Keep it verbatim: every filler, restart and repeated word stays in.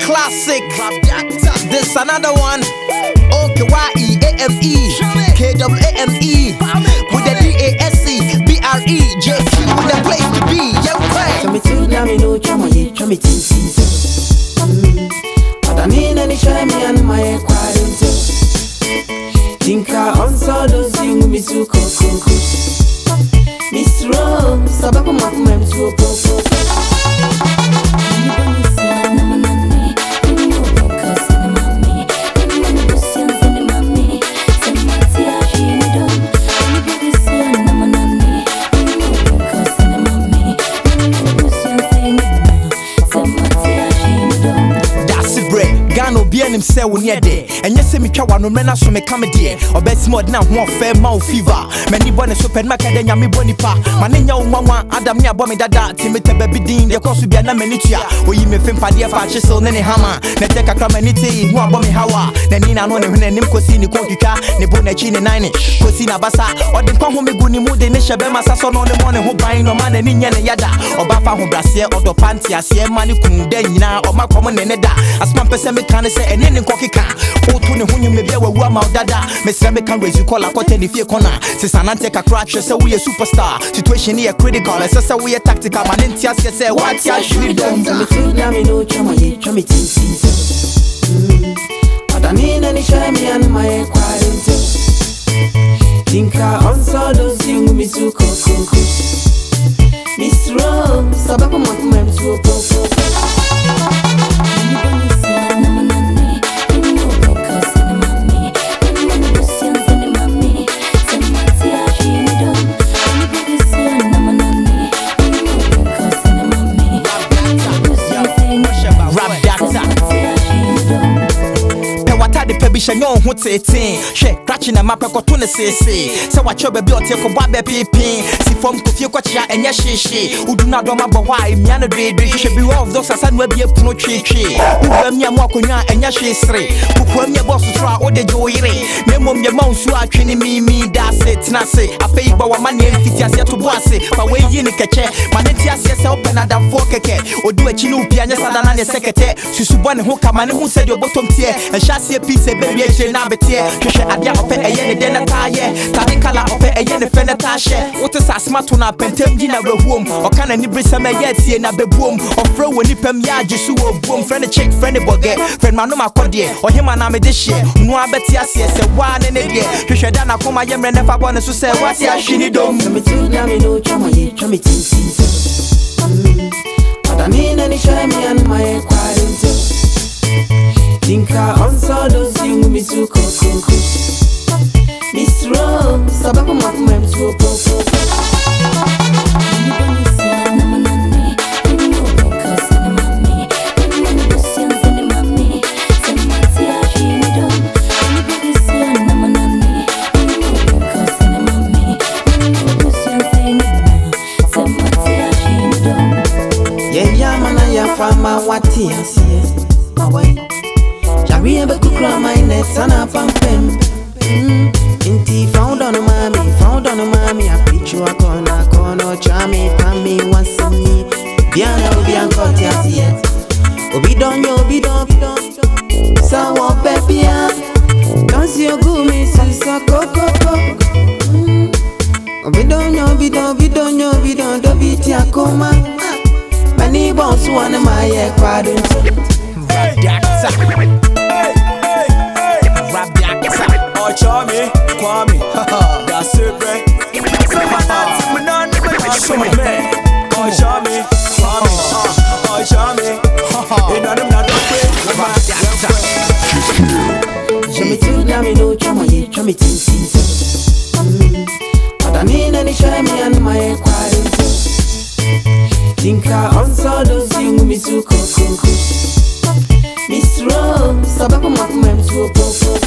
classic. This another one. Okyeame K W A M E with the D A S E B R E J Q with the place to be. Yeah, right. Show me two, now me know, show me, show me two, but I need any show me and my quiet. Tinka on so those things me so Kokooko. Miss Rome, sababu makumem so Kokooko. Gano be an himself near there, and yes, me try no men so me come there, or best more than one fair mouth fever. Many bonnet super macadamia, me bonipa, Manina one, Adam near Bommy Dada, Timothy Baby Dean, the course will be an amenitia, or you may think Padia Patches so many hammer, Neteka Clamanity, one Bommy Hawa, Nanina no name, Cosini Kokuka, Nebonachin nine, Cosina Bassa, or the Pahome Guni Mood, the Nisha Bema Sasson on the morning who buying no man and Indian Yada, or Bapa who Brassier, or the Pantia, Sia Manicum, Dena, or my common Neda, as one percent. Can say and then Kokooko. Oh, Tony, when you may be a woman, Dada, Miss Remy can raise you call a cotton if you corner. Since an take a crash, so we a superstar. Situation here critical, as so we a tactical man. And Tias say, what ya should do? Tell me to me, no, tell me, tell me, but I need any show me and my quiet. Tinka on so those things me so Kokooko. Miss Rome, sababu makumem so Kokooko. Shanyon who eighteen, she catching a map of cotton say, so what your baby or take a baby peeping, see from Kofi Kwacha and Yashishi, who do not know about why me and a baby should be one of those as I will be a pro tree tree, who come near Mokonia and Yashi three, who come your boss to try all the joy, Memom your mouse who are training me, me, that's it, Nasi, a favor of money and Fitias to Bossy, but when you nick a chair, Manetias yourself and Adam Forkeke, or do a chinu piano and a secretary, Susuban who come and who said your bottom tier, and shall see a piece of baby. Nabetia, Trisha Adia Ope a yen dinner tire, Tadekala Ope a yen fenatashe, what is a smart on a pentem dinner room, or can any brisame yet see another boom, or throw a nipem ya just boom, friend a chick, friend a boget, friend Manoma Codie, or him and I'm this year, no Abetia says a one and a year, Trisha Dana Koma Yam and never want to say what's ya shiny dome. Tell me to me, no, tell me, tell me, but I need any show me and my quiet. Tinka on so those things me so Kokooko. Miss Rome, sababu makumem so Kokooko. Yeah, yeah, man, I am what he has here. We have a cook on my net, and a pump him. Inti found on a mommy, found on a mommy. I preach you a corner, corner, charmy, pammy, once a me. Biana, Bianca, yet. Obi don't yo, be don't, be don't. So, what, baby, don't see your good missus, so Kokooko. Obi don't yo, be don't, be don't yo, be don't, don't be Tiakoma. Many bones one of my air crowd. Okyeame Kwame, that's it, right? Show me, man. Okyeame Kwame, Okyeame. Show me two, now me know, show me, show me two, but I need any show me and my quiet. Tinka on so those things me so Kokooko. Miss Rome, sababu makumem so Kokooko.